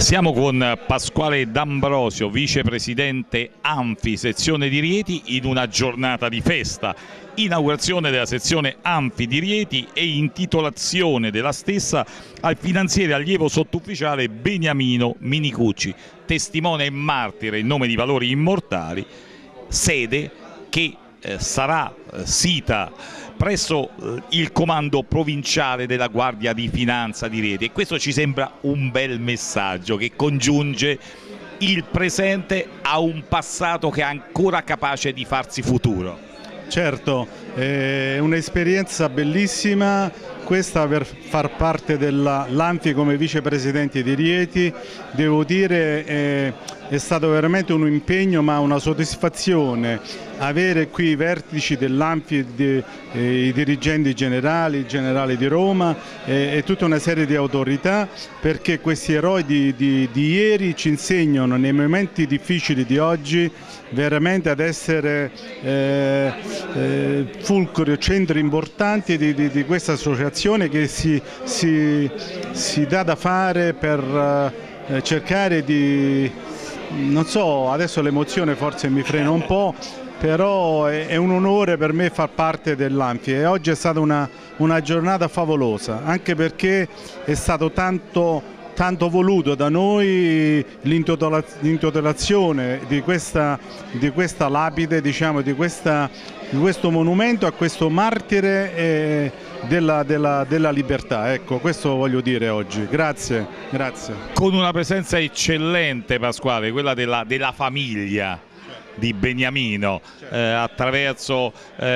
Siamo con Pasquale D'Ambrosio, vicepresidente Anfi, sezione di Rieti, in una giornata di festa. Inaugurazione della sezione Anfi di Rieti e intitolazione della stessa al finanziere allievo sottufficiale Beniamino Minicucci, testimone e martire in nome di valori immortali, sede che sarà sita presso il comando provinciale della Guardia di Finanza di Rieti, e questo ci sembra un bel messaggio che congiunge il presente a un passato che è ancora capace di farsi futuro. Certo, è un'esperienza bellissima questa per far parte dell'Anfi come vicepresidente di Rieti. Devo dire è stato veramente un impegno ma una soddisfazione avere qui i vertici dell'Anfi, i dirigenti generali, il generale di Roma e tutta una serie di autorità, perché questi eroi di ieri ci insegnano nei momenti difficili di oggi veramente ad essere fulcro, centri importanti di questa associazione che si dà da fare per cercare di, non so, adesso l'emozione forse mi frena un po', però è un onore per me far parte dell'Anfi e oggi è stata una giornata favolosa, anche perché è stato tanto voluto da noi l'intitolazione di questa lapide, diciamo, di questo monumento a questo martire della libertà. Ecco, questo voglio dire oggi. Grazie, grazie. Con una presenza eccellente, Pasquale, quella della famiglia di Beniamino, attraverso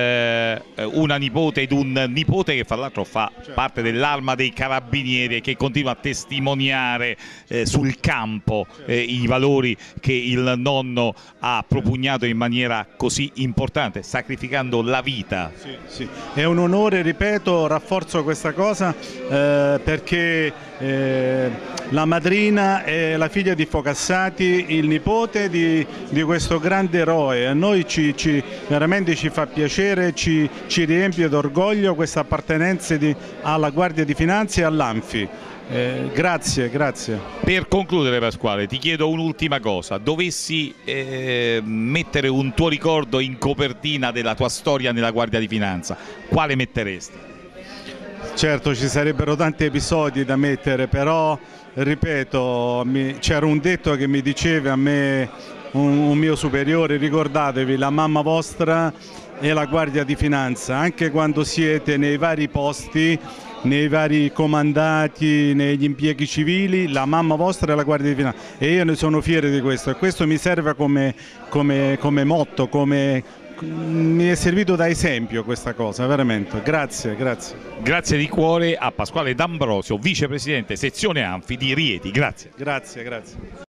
una nipote ed un nipote che fra l'altro fa parte dell'Arma dei Carabinieri e che continua a testimoniare sul campo i valori che il nonno ha propugnato in maniera così importante, sacrificando la vita. Sì, sì. È un onore, ripeto, rafforzo questa cosa perché la madrina è la figlia di Focassati, il nipote di questo grande eroe. A noi veramente ci fa piacere, ci riempie d'orgoglio questa appartenenza alla Guardia di Finanza e all'Anfi. Grazie, grazie. Per concludere, Pasquale, ti chiedo un'ultima cosa: dovessi mettere un tuo ricordo in copertina della tua storia nella Guardia di Finanza, quale metteresti? Certo, ci sarebbero tanti episodi da mettere, però ripeto, c'era un detto che mi diceva a me un mio superiore: ricordatevi, la mamma vostra è la Guardia di Finanza, anche quando siete nei vari posti, nei vari comandati, negli impieghi civili, la mamma vostra è la Guardia di Finanza e io ne sono fiero di questo, e questo mi serve come motto, mi è servito da esempio questa cosa, veramente. Grazie, grazie. Grazie di cuore a Pasquale D'Ambrosio, vicepresidente sezione Anfi di Rieti. Grazie. Grazie, grazie.